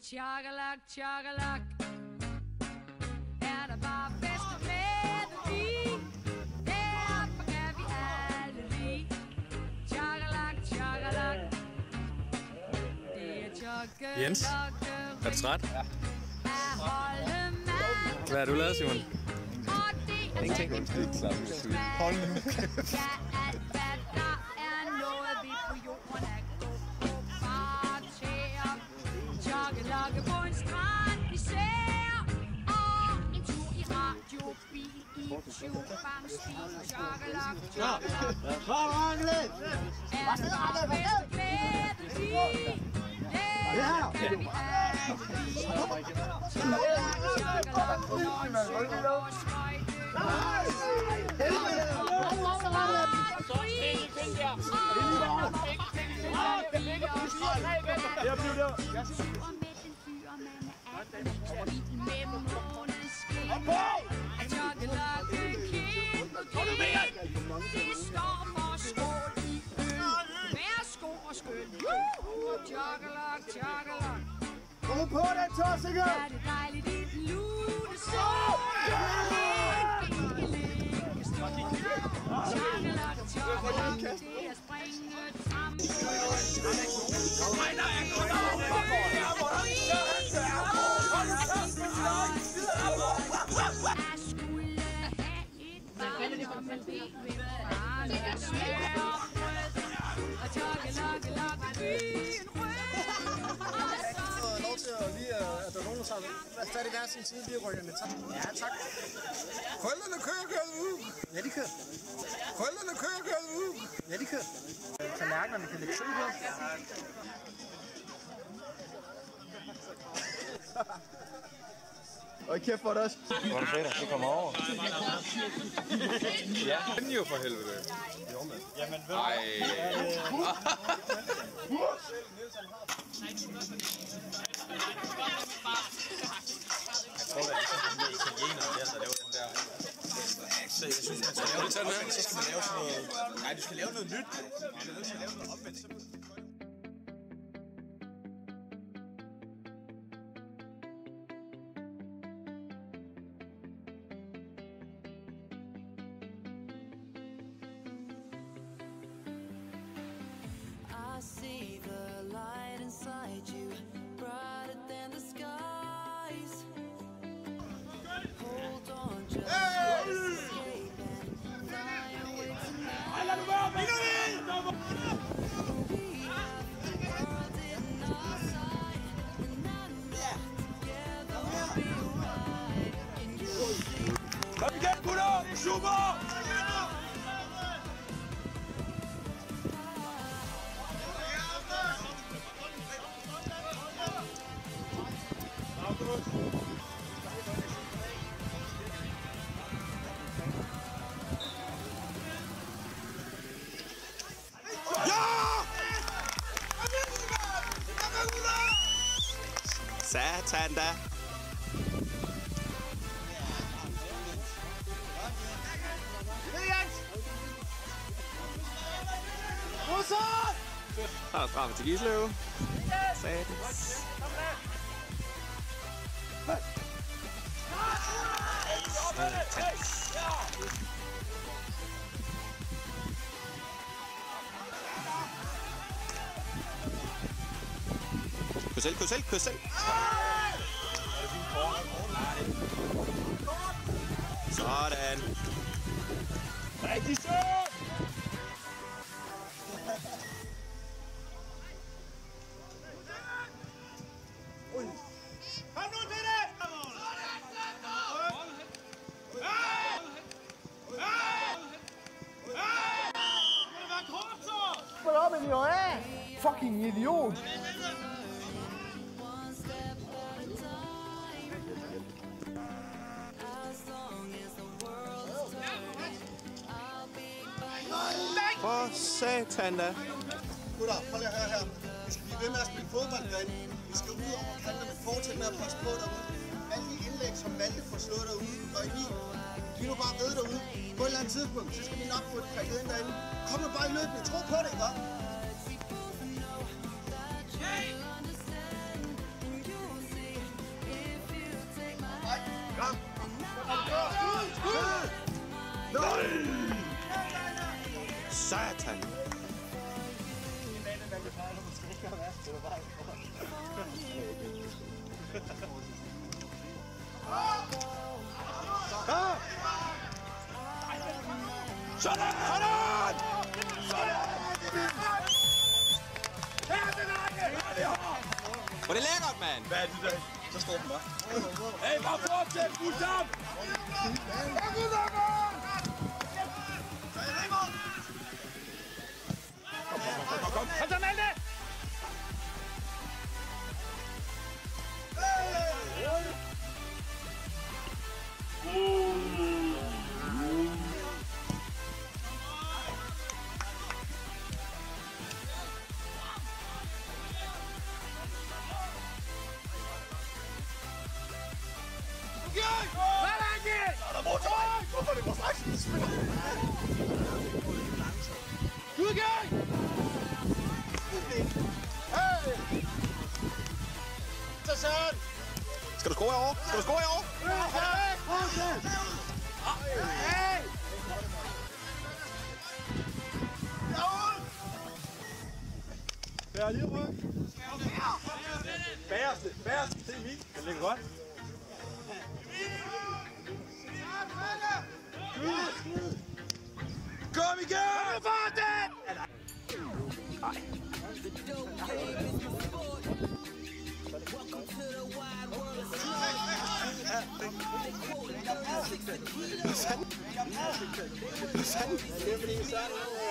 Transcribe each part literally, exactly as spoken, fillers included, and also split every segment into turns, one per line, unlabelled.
Tjakkelak, tjakkelak. Er der bare bedste melodi? Derfor kan vi alle lide. Tjakkelak, tjakkelak. Det er tjakkelak.
Jens, er du træt?
Ja.
Hvad har du lavet, Simon?
Ingenting.
Hold nu kæft.
Ja, alt hvad der er noget, vi på jorden er god på. Bare til at tjakkelokke på en strand, vi ser. Og en tur i radiobil, i tjubangsstil. Tjakkelok, tjakkelok. Er der bare bedste glæde i? Det kan vi alle lide. Tjakkelok, tjakkelok, når en synger og skøjte.
Jeg blev der. Kom på den, Torsinger!
Er det dejligt i den lune sol? Tjakkelok, tjakkelok, det er springet sammen.
Nej, nej, jeg går derovre!
Jeg skulle have et barn, men det vil faren ikke smække op rød. Og tjakkelok, byen rød.
Lov til at lige, at der er nogen, der tager fat i hver sin side, lige rykker lidt. Ja, tak.
Krøllerne kører, kører ud.
Ja, de kører.
Krøllerne kører, kører ud.
Ja, de kører. Tallerkenerne kan lægge søg på. Og kæft for det også.
Hvor er du fredag? Du kommer over. Ja, den jo for helvede.
Jo, mand.
Jamen, ved du hvad? Jeg tror, det er sådan en italiener der, der laver den der. Så jeg synes, man skal lave det sådan her. Så skal man lave sådan noget. Nej, du skal lave noget nyt. Du skal lave noget omvendt.
I see the light inside you, brighter than the skies. Hold on, just escape and fly away tonight. We have the world in our sight, and I know together we'll be alright. And you see
Kom igen, gutter! Super!
Satan da. Så er der frem til Gislev. Satans. Satans. Kys selv, kys selv, kys selv. Sådan.
Rigtig sødt! Kom nu til det! Hvad op med jo af? Fucking idiot!
one step at a time. As long as the world's turning, I'll be by your side.
For satan da.
Gutter, prøv lige at høre her. Vi skal blive ved med at spille fodbold derinde. Vi skal ud over kanterne, fortsætte med at presse på derude. Alle de indlæg, som Malte får slået derude, og Emil, de er nu bare ved derude. På et eller andet tidspunkt, så skal vi nok få det prikket ind derinde. Kom nu bare i løbet, tro på det, ikke?
We both know that you'll understand, and you'll
Satan! Sådan! Sådan! Hvor er det lækkert, mand!
Hvad er det der? Så står den bare.
Hey, bare fortsæt! Fuld damp! Kom, kom, kom, kom! Kom så, Malte!
Skal du score herovre? Skal du score herovre?
Bær lige ryg. Bæreste, bæreste. Det er min. Den ligger godt. Kom igen! Kom igen!
Hvad fanden? Hvad fanden?
Det er fordi så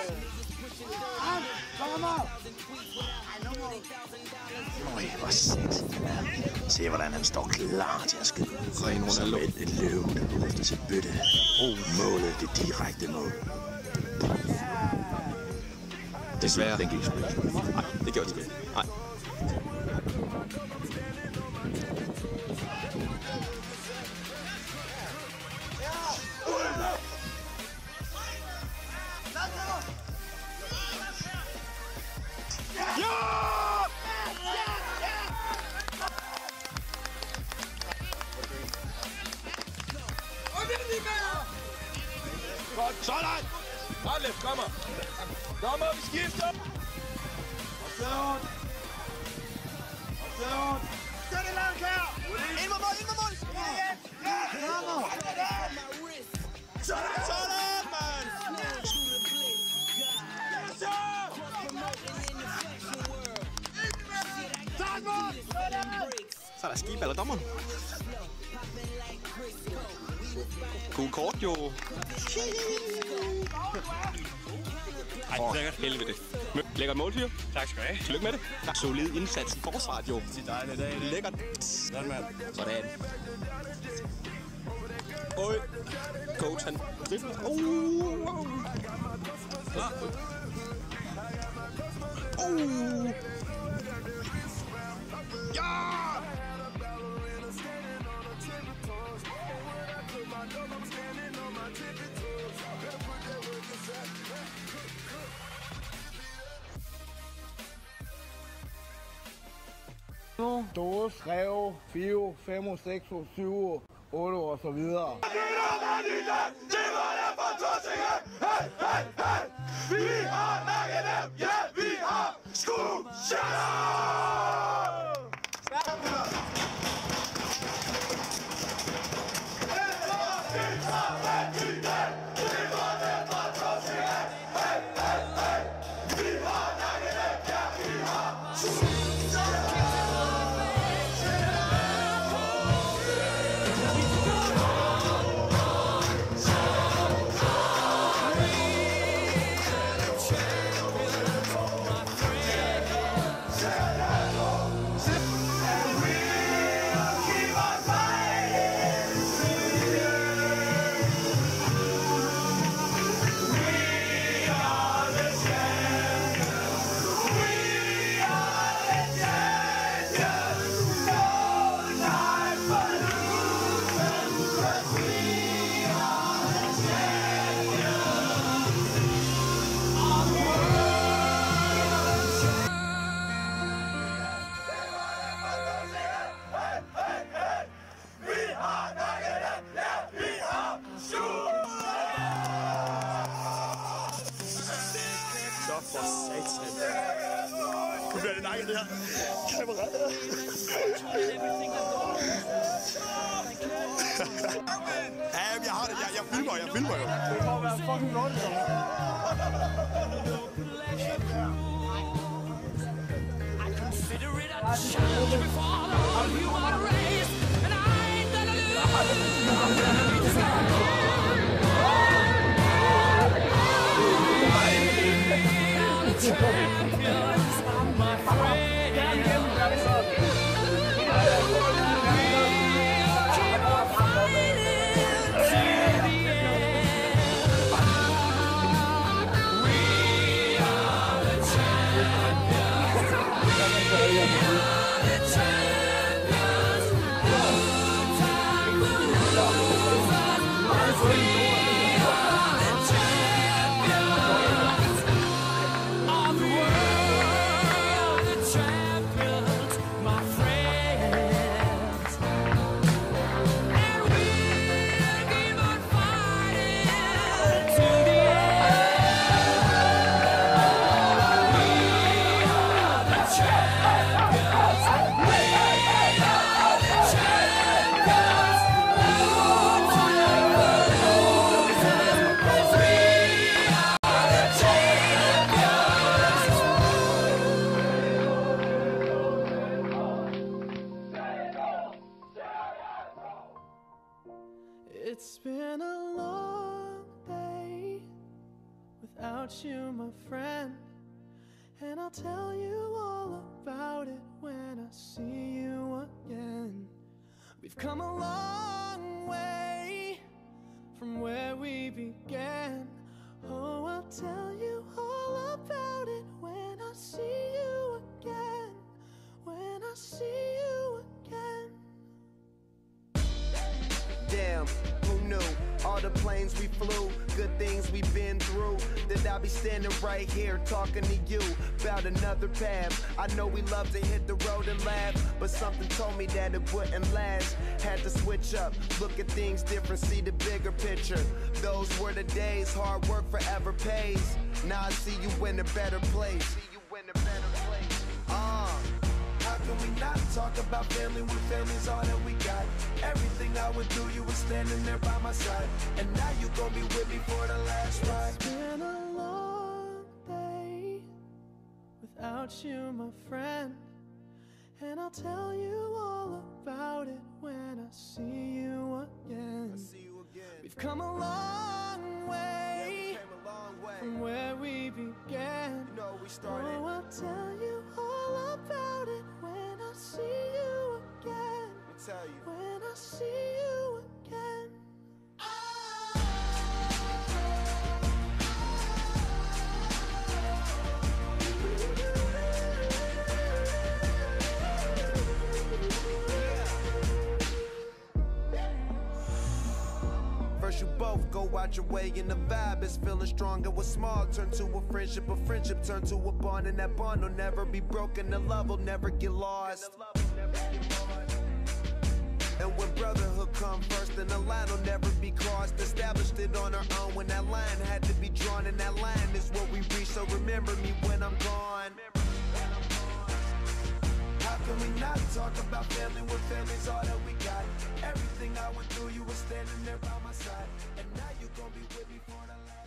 Øj, hvor sindssygt. Se, hvordan han står klar til at skyde. Ren Ronaldo. Et, et løv, der går efter sit bytte. Oh, målet, det direkte mål. Desværre. Den gik sgu ikke. Nej, det gjorde det sgu ikke. Nej.
Godt, sådan! Arlef, kommer! Kommer, vi skifter! Opsævn! Opsævn!
Gør det langt her! Ind med mål, ind med mål!
Sådan! Sådan, mand!
Så er der skib eller dommeren. Cool kort, jo. Ej, oh, lækkert. Helvede. Lækkert målfyr.
Tak skal du have.
Tillykke med det. Solid indsats i forsvaret, jo.
Det er dejligt dag i dag.
Lækkert.
Sådan, mand.
Sådan. Øj. Coach, han dribler. Uh. Uh. Ja!
Dos, rev, fire, fem, seks, syv, otte og så videre.
Vi har nakket dem! Ja, vi har sgu
bliver det nakket, det her. Kameraet. Ja, jeg har det. Jeg, jeg filmer, jeg filmer jo.
Det må være fucking lort.
It's been a long day without you, my friend, and I'll tell you all about it when I see you again. We've come a long way from where we began. Oh, I'll tell you all about it when I see you again. When I see you again.
Damn, who knew? All the planes we flew, good things we've been through. That I'll be standing right here talking to you about another path. I know we love to hit the road and laugh, but something told me that it wouldn't last. Had to switch up, look at things different, see the bigger picture. Those were the days, hard work forever pays. Now I see you in a better place. See you in a better place. Uh. How can we not talk about family when family's all that we got? Everything I would do, you were standing there by my side. And now you gon' be with me for the last ride.
It's been a long day without you, my friend, and I'll tell you all about it when I see you again.
I see you again.
We've come a long way,
Yeah, we came a long way.
from where we began.
You know, we started.
Oh, I'll tell you all about it when I see you again.
Let me tell you.
When I see you again.
First you both go out your way and the vibe is feeling strong. And what's small turn to a friendship, a friendship turn to a bond, and that bond will never be broken, the love will never get lost. And when brotherhood come first, then the line will never be crossed. Established it on our own when that line had to be drawn, and that line is what we reach, so remember me when I'm gone. How can we not talk about family when family's all that we got? Everything I went through, you were standing there by my side, and now you gon' be with me for the last.